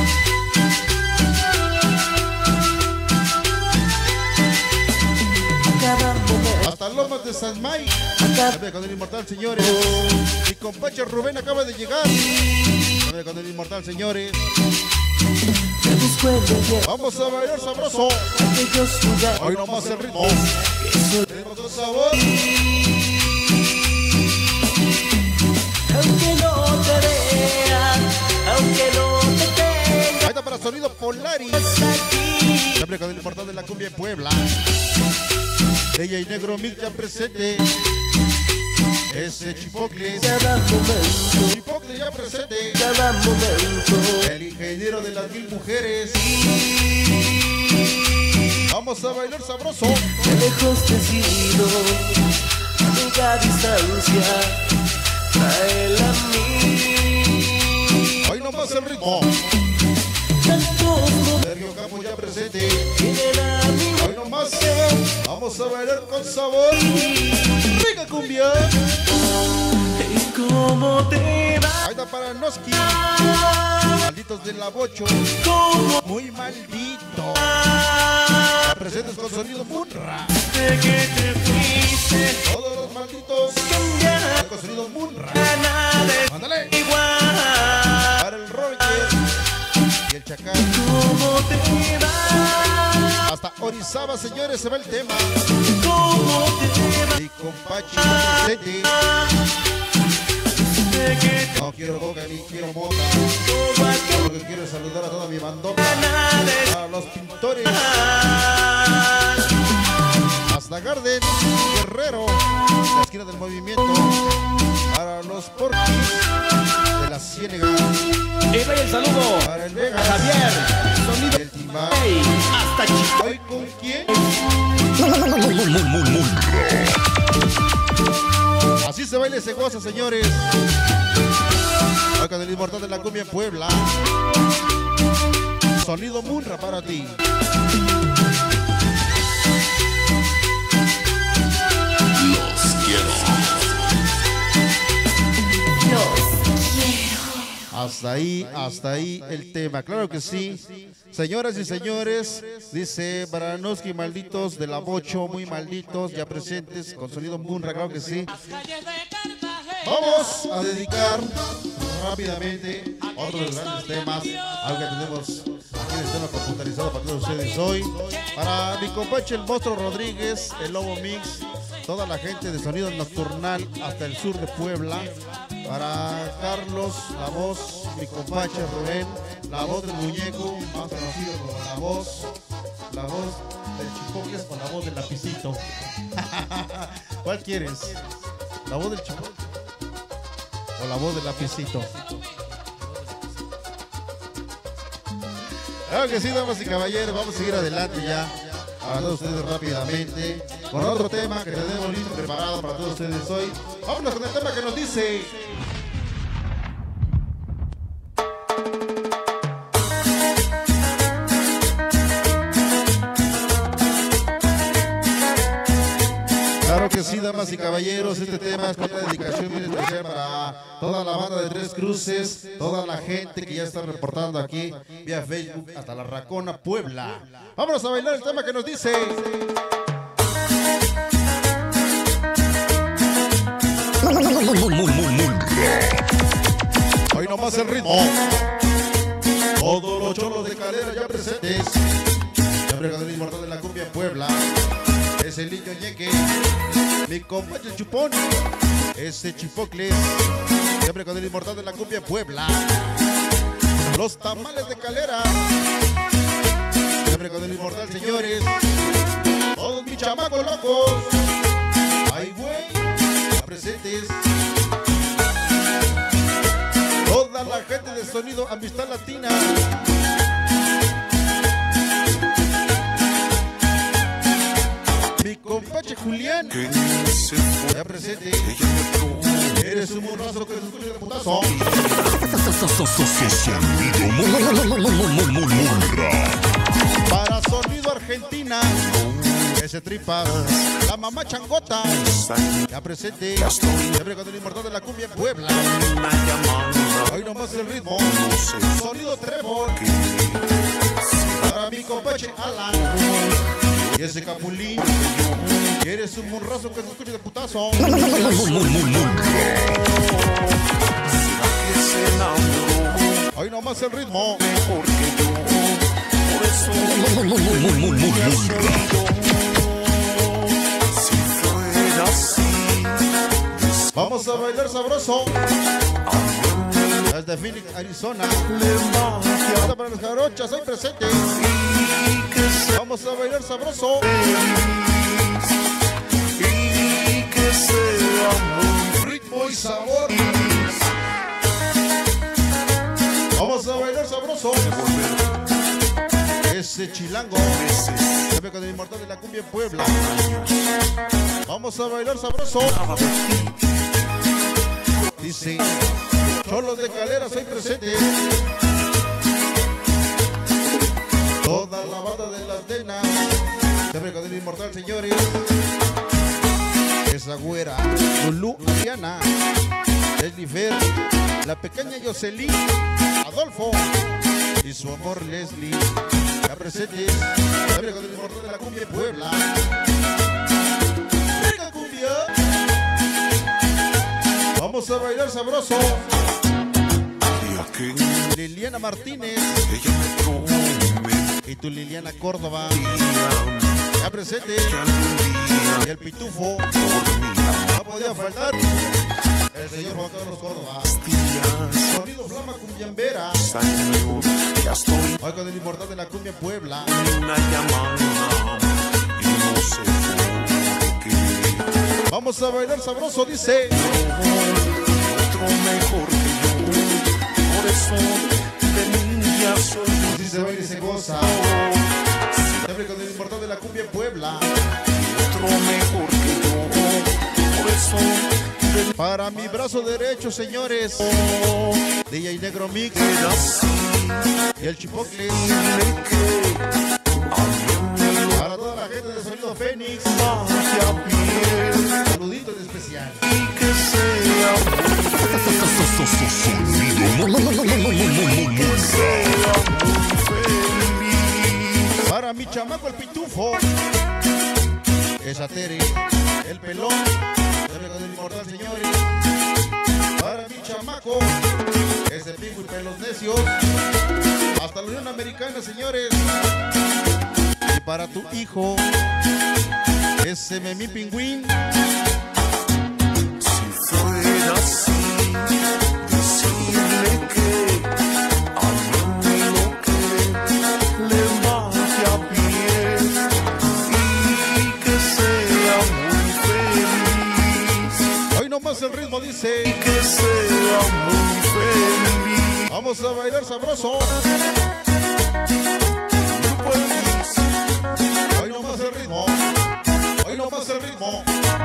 Hasta Lomas de San May. Con el inmortal, señores. Mi compache Rubén acaba de llegar. Con el inmortal, señores. Vamos a bailar sabroso. Hoy nomás el ritmo. Ritmo con sabor. aunque no te vean, aunque no te tengan. Ahí está para Sonido Polaris. Aquí. Siempre con el inmortal de la cumbia en Puebla. Ella y Negro Mil ya presente. Ese Chipocle. Cada momento, Chipocle ya presente. cada momento. El ingeniero de las 1000 mujeres. Vamos a bailar sabroso. De lejos te sigo, nunca a distancia. Tráela a mí. Hoy nomás el ritmo. Tantos Sergio Campos ya presente. vienen a mi Hoy nomás. Vamos a bailar con sabor. Rica cumbia. ¿Y cómo te va? Ahí está para Noski. Malditos de la Bocho. ¿Cómo Muy maldito. Ya presentes con Sonido Munra. de que te fuiste? Todos los malditos. Cambiar Con Sonido Munra. nada es Mándale. igual. Para el Roger y el Chacal. ¿Cómo te va? Hasta Orizaba, señores, se va el tema. ¿Cómo te va? Y con Pachi presente. De que te No quiero boca ni quiero mota. todo aquel Lo que quiero es saludar a toda mi bandota. nada es A los pintores. igual. Hasta Garden, Guerrero, la esquina del movimiento. Para los Porquis de la Ciénega. Y vaya el saludo Para el a Vegas. Javier, Sonido El Timar. Hey, hasta Chico. ¿Hoy con quién? Así se baila y se goza, señores. Hoy con el inmortal de la cumbia en Puebla. Sonido Munra para ti. Hasta ahí el tema, claro que sí. Señoras y señores, dice Baranowski, malditos de la Bocho, muy malditos, ya presentes con Sonido Munra, claro que sí. Vamos a dedicar rápidamente otro de los grandes temas, algo que tenemos aquí en el tema computarizado para todos ustedes hoy. Para mi compache el Monstruo Rodríguez, el Lobo Mix, toda la gente de Sonido Nocturnal hasta el sur de Puebla. Para Carlos, la voz, mi compache Rubén, la voz del muñeco, más conocido como la voz del Chipocles o la voz del lapicito. ¿Cuál quieres? La voz del Chipocles. O la voz del lapicito. Claro que sí, damas y caballeros, vamos a seguir adelante ya. Para todos ustedes rápidamente. Con otro tema que tenemos listo preparado para todos ustedes hoy. Vámonos con el tema que nos dice. Claro que sí, damas y caballeros, este tema es con una dedicación bien especial para toda la banda de Tres Cruces, toda la gente que ya está reportando aquí vía Facebook hasta La Racona, Puebla. Vámonos a bailar el tema que nos dice. Hoy nomás el ritmo. Todos los cholos de Calera ya presentes. Siempre con el inmortal de la cumbia en Puebla. Es el niño Ñeque, mi compañero Chupón, ese Chipocles, siempre con el inmortal de la cumbia en Puebla. Los tamales de Calera, siempre con el inmortal, señores. Todos mis chamacos locos, ay güey, presentes. Toda la gente de Sonido Amistad Latina. Mi compadre Julián, ya presente. Eres un morrazo que se escucha de putazo. Para Sonido Argentina, ese tripa. La mamá Changota, ya presente. Siempre con el inmortal de la cumbia en Puebla. Hoy nomás el ritmo. Sonido Trevor. Para mi compadre Alan. Y ese Capulín, que eres un morrazo que se escucha de putazo. Hoy nomás el ritmo. Vamos a bailar sabroso. Desde Phoenix, Arizona. Para los jarochas, hoy presentes. Vamos a bailar sabroso. Y que sea ritmo y sabor. Vamos a bailar sabroso. Ese chilango. Siempre con el inmortal de la cumbia en Puebla. Vamos a bailar sabroso. Dice, cholos de Calera, soy presente. Toda la banda de las Denas, siempre con el inmortal, señores. Esa güera, Lulú, Diana, Leslie, la pequeña Jocelyn, Adolfo y su amor Leslie. Ya presentes, siempre con el inmortal de la cumbia en Puebla. ¡Venga, cumbia! Vamos a bailar sabroso. Liliana Martínez y tu Liliana Córdoba, ya presente. Y el pitufo, no podía faltar el señor Juan Carlos Córdoba. Sonido Flama Cumbiambera, hoy con el inmortal de la cumbia en Puebla. Vamos a bailar sabroso, dice. otro mejor que yo, por eso de niña soy. Así se baila y se goza. Siempre con el inmortal de la cumbia en Puebla. Otro mejor que yo, por eso de Para mi brazo derecho, señores, DJ Negro Mix y el Chipocle. Para toda la gente de Sonido Fénix, saludito en especial. Para mi chamaco el pitufo, esa Tere, el pelón, con el inmortal, señores. Para mi chamaco, ese pingo y pelos necios, hasta la Unión Americana, señores. Y para tu hijo, ese Memí Pingüín. Si fuera así, decirle que amo lo que le vaya bien y que sea muy feliz. Hoy nomás el ritmo dice que sea muy feliz. vamos a bailar sabroso. Hoy nomás el ritmo. Hoy nomás el ritmo.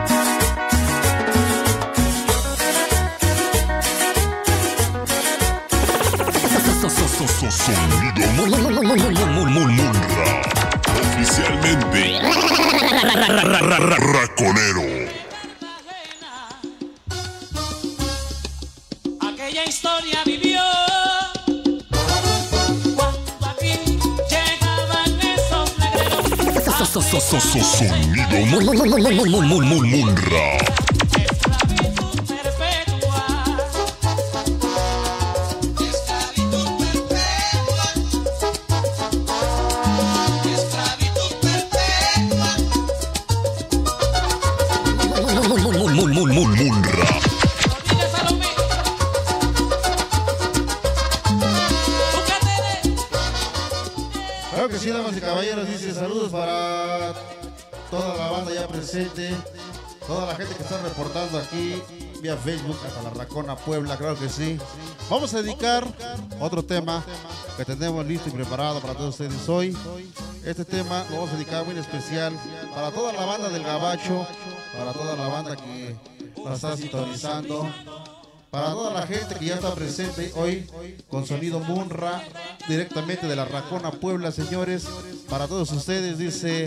Sonido Munra. Oficialmente Raconero. Aquella historia vivió cuando aquí llegaban esos negreros. Sonido Munra. Esclavitud perpetua. Esclavitud perpetua. Esclavitud perpetua. Munra. Olvida Salomé. Búscate. Claro que sí, damas y caballeros, dice saludos para toda la banda ya presente, toda la gente que está reportando aquí vía Facebook hasta la Racona Puebla, claro que sí. Vamos a dedicar otro tema que tenemos listo y preparado para todos ustedes hoy. Este tema lo vamos a dedicar muy especial para toda la banda del Gabacho, para toda la banda que nos está sintonizando, para toda la gente que ya está presente hoy con Sonido Munra, directamente de la Racona Puebla, señores. Para todos ustedes dice,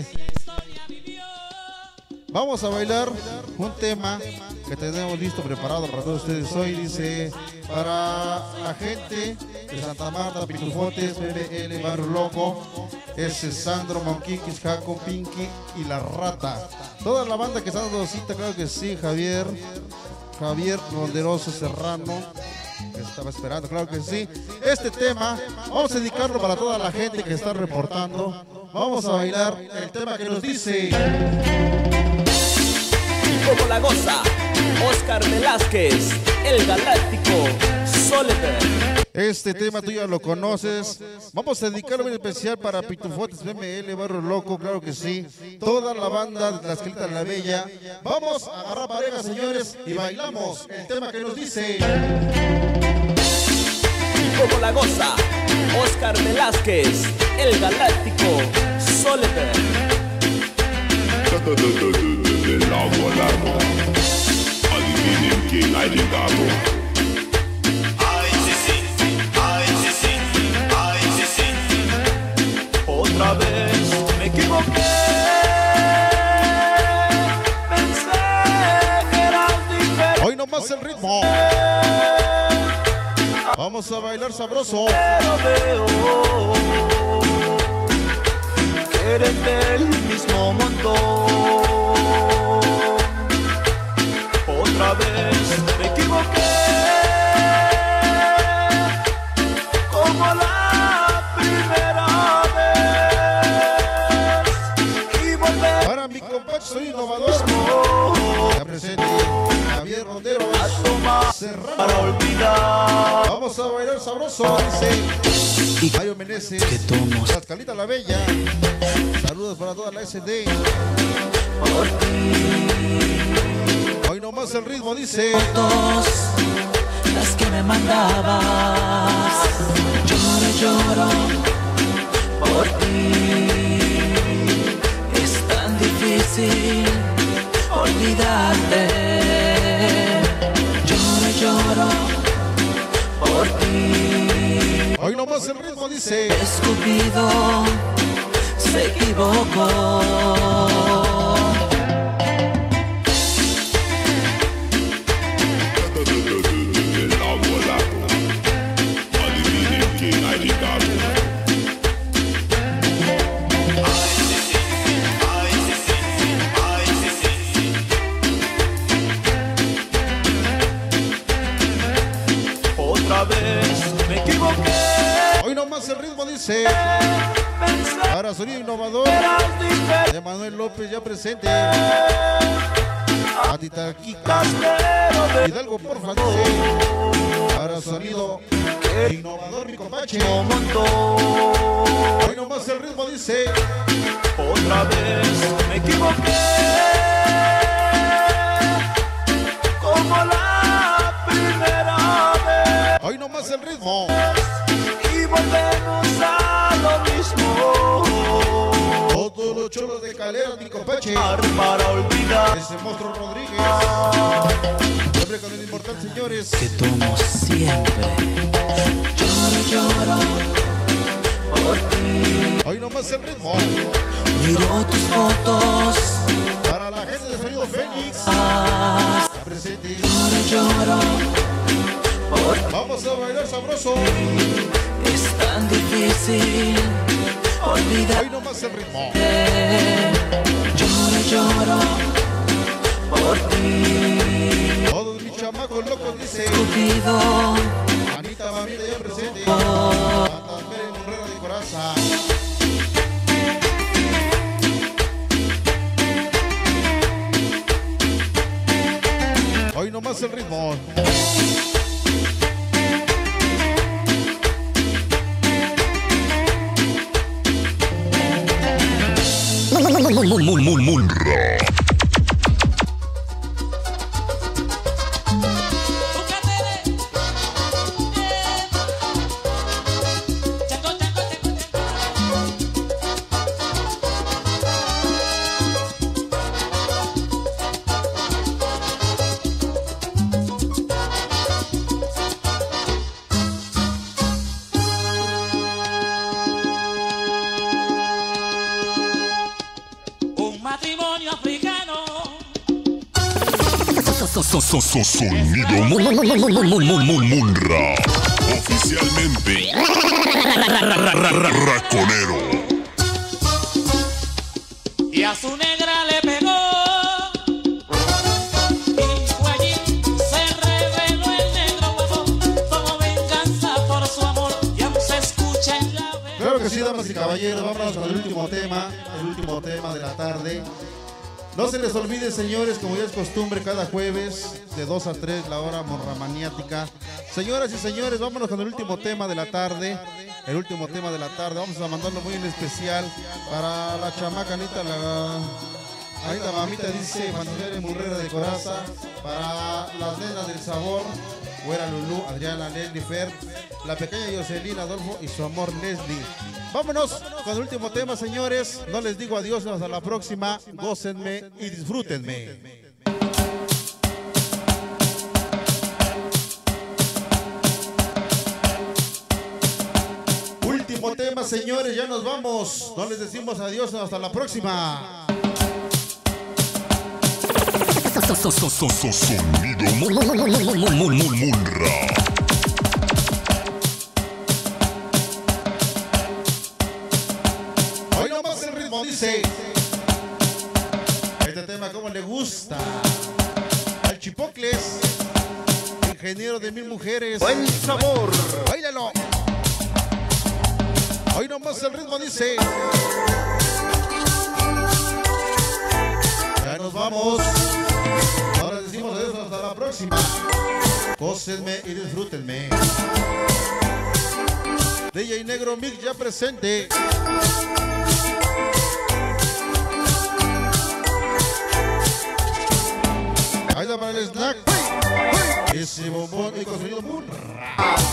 vamos a bailar un tema que tenemos listo, preparado para todos ustedes hoy. Dice, para la gente de Santa Marta, Pitufotes, PBL, Barrio Loco, es Sandro, Monquiquis, Jaco, Pinky y La Rata. Toda la banda que está dando cita, claro que sí, Javier Ronderoso Serrano, que estaba esperando, claro que sí. Este tema vamos a dedicarlo para toda la gente que está reportando. Vamos a bailar el tema que nos dice. Como la goza, Oscar Velázquez, el galáctico, Soleter. Este tema tú ya lo conoces. Vamos a dedicarlo en especial para Pitufotes, BML, Barrio Loco, claro que sí. Toda la banda de la Esquelita La Bella. Vamos a agarrar pareja, señores, y bailamos el tema que nos dice. Como la goza, Oscar Velázquez, el galáctico, Soleter. Del agua al agua. Adivinen quién ha llegado. Ay, sí, sí, ay, sí, sí, ay, sí, sí. Otra vez me equivoqué. Pensé que eras diferente. Hoy nomás el ritmo. Vamos a bailar sabroso. Pero veo que eres del mismo montón. Otra vez me equivoqué, como la primera vez, y volver Para mi compadre, soy innovador. Ya presente Javier Ronderos a tomar Serrano. para olvidar. Vamos a bailar sabroso, dice Mario Meneses, la Esquelita La Bella. Saludos para toda la SD. Hoy nomás el ritmo dice. Fotos, las que me mandabas. Lloro, lloro por ti. Es tan difícil olvidarte. Lloro, lloro por ti. Hoy nomás el ritmo dice. Escupido se equivocó. Del agua al agua. Adivinen quién ha llegado. Otra vez me equivoqué, Hoy nomás el ritmo dice. pensé Para sonido innovador que eras diferente. de Manuel López ya presente. A Titaquica Hidalgo, porfa, dice. Para sonido innovador, mi compache. Hoy nomás el ritmo dice. Otra vez me equivoqué, como el ritmo. Y volvemos a lo mismo. Todos los cholos de Calera, Nicopeche. Para olvidar. Ese monstruo Rodríguez. Siempre con el importante, señores. Que tomo siempre. Lloro por ti. Hoy nomás el ritmo. Miro tus fotos. Para la gente de Sonido Fénix. Presente. Lloro por ti. Vamos a bailar sabroso. Es tan difícil olvidar. Hoy nomás el ritmo. Lloro por ti. Todos mis chamacos locos dicen. Cupido. Anita, mamita, ya presente. Santa Mary Monrera de Coraza. Hoy nomás el ritmo. Un matrimonio africano. Sonido Munra. Oficialmente Raconero. Y a su negra le pegó. Y fue allí, se reveló el negro huevón. Como venganza por su amor. Y aún se escucha en la vez. Claro que sí, damas y caballeros, vámonos con el último tema de la tarde. No se les olvide, señores, como ya es costumbre, cada jueves de 2 a 3, la hora morramaniática. Señoras y señores, vámonos con el último tema de la tarde. El último tema de la tarde, vamos a mandarlo muy en especial para la chamaca Anita, Anita mamita dice, Manuel Monrera de Coraza, para las nenas del sabor, Güera Lulú, Adriana, Leslie, Fer, la pequeña Jocelyn, Adolfo y su amor Leslie. Vámonos con el último tema, señores. No les digo adiós, hasta la próxima. Gócenme y disfrútenme. Último tema, señores, ya nos vamos. No les decimos adiós, hasta la próxima. Sonido Munra. Hoy nomás el ritmo dice. Este tema como le gusta al Chipocles, ingeniero de 1000 mujeres. Buen sabor. Báilalo. Hoy nomás el ritmo dice. Ya nos vamos. Ahora decimos adiós, hasta la próxima. Gócenme y disfrútenme. DJ Negro Mix ya presente. Ahí está para el snack. Ese bombón y construido Munra.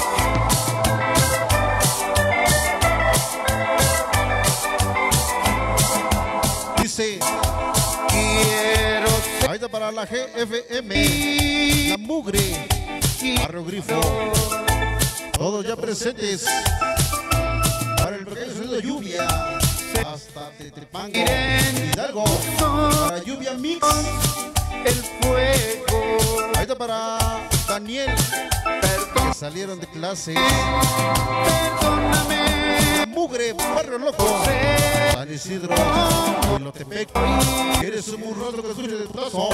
Dice. Quiero ser Ahí está para la GFM. La Mugre. Barrio Grifo. Todos ya presentes. Para el pequeño sonido Lluvia. Hasta Tetripango. Hidalgo. Para Lluvia Mix. el fuego. Ahí está para Daniel. Perdón, Que salieron de clase. perdóname. Mugre, Barrio Loco. San Isidro. Huilotepec. Eres un rostro que escucha de putazo.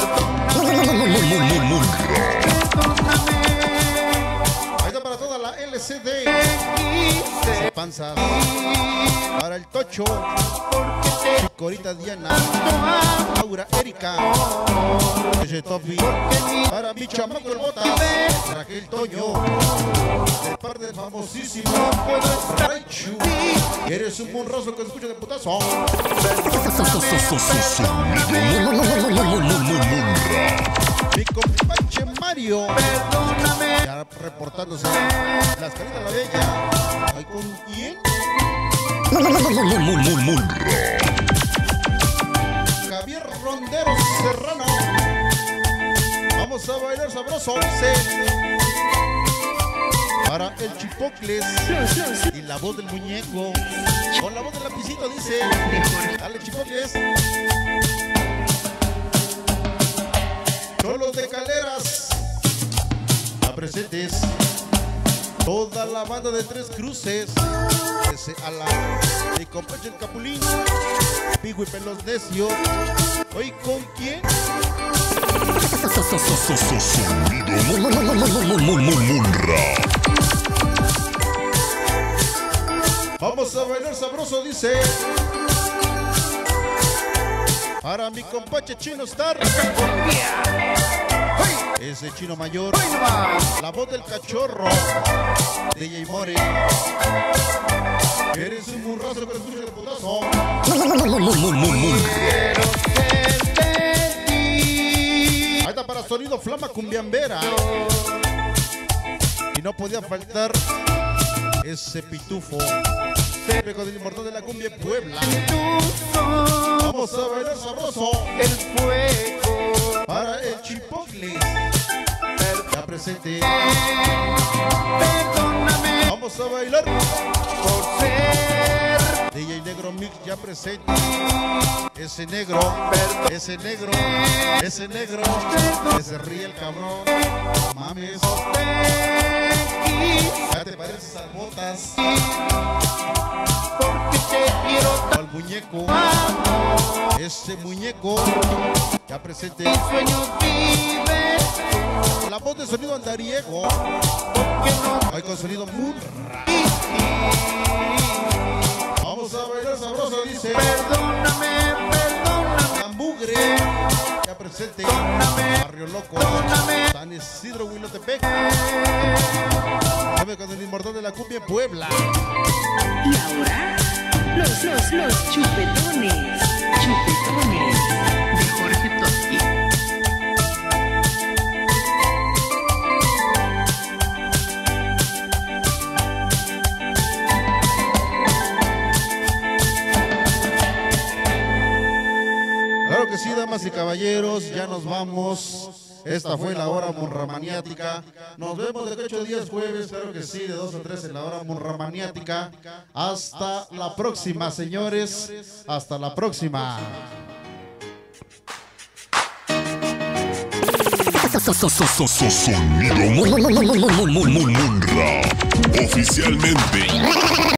Ahí está para toda la LCD. Quise Panza. Para el Tocho. Corita Diana. Laura Erika. Ese Topi. Para mi chamaco el Bota. Raquel Toño. De parte del famosísimo Raichu. Eres un monroso que escucha de putazo. Mi compadre Mario. perdóname. Ya reportándose las caritas la bella. ¿Ay, con quién? Javier Ronderos Serrano. Vamos a bailar sabroso, dice. Para el Chipocles y la voz del muñeco. Con la voz del lapicito, dice. Dale, Chipocles. Cholos de Caleras. La presentes. Toda la banda de Tres Cruces. Ese ala. De Compeche el Capulín. Pigo y Pelos Necios. ¿Hoy con quién? Vamos a bailar sabroso, dice. Para mi compache Chino Star. Ese Chino Mayor. La voz del cachorro. DJ More. Eres un murrazo que escucha el putazo. Ahí está para sonido Flama Cumbiambera. Y no podía faltar ese pitufo. Con el inmortal de la cumbia Puebla. Vamos a bailar sabroso. El fuego. Para el Chipotle. Ya presente. Perdóname. Vamos a bailar. Por ser. DJ Negro Mix ya presente. Ese negro. Ese negro. Ese negro. Que se ríe el cabrón. Mames. Ya te pareces a botas. Porque te quiero al muñeco. Ese muñeco ya presente. Mis sueños vives. La voz de sonido andariego. Hay con sonido murra. Vamos a bailar sabroso, dice. Perdóname, perdóname. La mugre ya presente. Barrio Loco. San Isidro, Huilotepec. Con el inmortal de la cumbia Puebla. Y ahora, los chupetones de Jorge Toski. Claro que sí, damas y caballeros, ya nos vamos. Esta fue la hora monramaniática. Nos vemos de 8 días jueves, claro que sí, de 2 a 3 en la hora monramaniática. Hasta la próxima, señores. Hasta la próxima. Sonido Munra. Oficialmente.